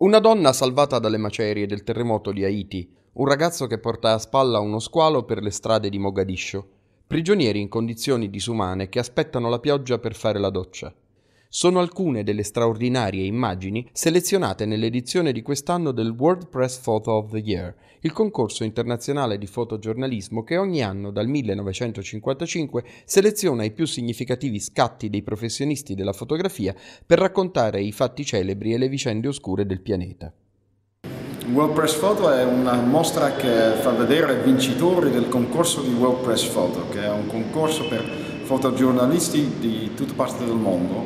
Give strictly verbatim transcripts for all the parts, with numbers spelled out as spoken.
Una donna salvata dalle macerie del terremoto di Haiti, un ragazzo che porta a spalla uno squalo per le strade di Mogadiscio, prigionieri in condizioni disumane che aspettano la pioggia per fare la doccia. Sono alcune delle straordinarie immagini selezionate nell'edizione di quest'anno del World Press Photo of the Year, il concorso internazionale di fotogiornalismo che ogni anno dal millenovecentocinquantacinque seleziona i più significativi scatti dei professionisti della fotografia per raccontare i fatti celebri e le vicende oscure del pianeta. World Press Photo è una mostra che fa vedere i vincitori del concorso di World Press Photo, che è un concorso per fotogiornalisti di tutte parti del mondo.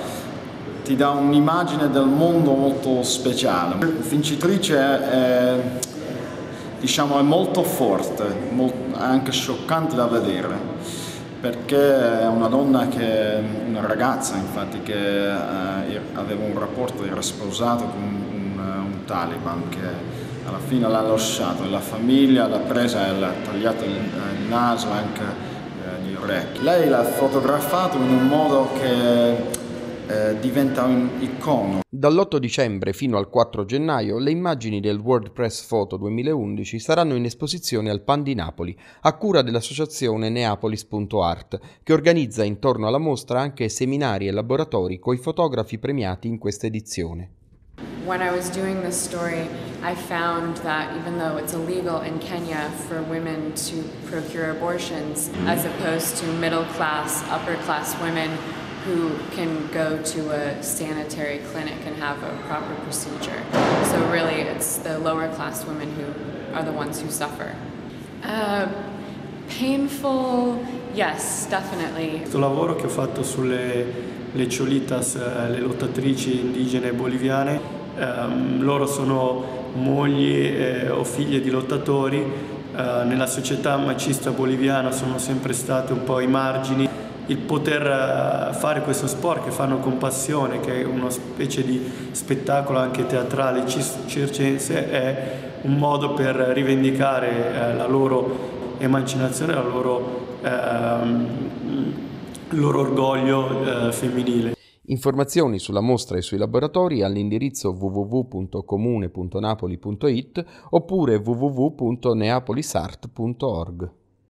Ti dà un'immagine del mondo molto speciale. La vincitrice è, diciamo, è molto forte, molto, anche scioccante da vedere, perché è una donna che, una ragazza infatti, che eh, aveva un rapporto, era sposato con un, un Taliban che alla fine l'ha lasciato, e la famiglia l'ha presa e l'ha tagliato il, il naso, anche gli orecchi. Lei l'ha fotografato in un modo che eh, diventa un'icona. Dall'otto dicembre fino al quattro gennaio le immagini del World Press Photo duemilaundici saranno in esposizione al Pan di Napoli, a cura dell'associazione Neapolis punto art, che organizza intorno alla mostra anche seminari e laboratori coi fotografi premiati in questa edizione. When I was doing this story, I found that even though it's illegal in Kenya for women to procure abortions, as opposed to middle class, upper class women who can go to a sanitary clinic and have a proper procedure. So really it's the lower class women who are the ones who suffer. Uh, painful, yes, definitely. Questo lavoro che ho fatto sulle le Cholitas, le lottatrici indigene boliviane, Um, loro sono mogli eh, o figlie di lottatori, uh, nella società macista boliviana sono sempre state un po' ai margini. Il poter uh, fare questo sport che fanno con passione, che è una specie di spettacolo anche teatrale circense, è un modo per rivendicare uh, la loro emancipazione, la loro, uh, il loro orgoglio uh, femminile. Informazioni sulla mostra e sui laboratori all'indirizzo w w w punto comune punto napoli punto it oppure w w w punto neapolisart punto org.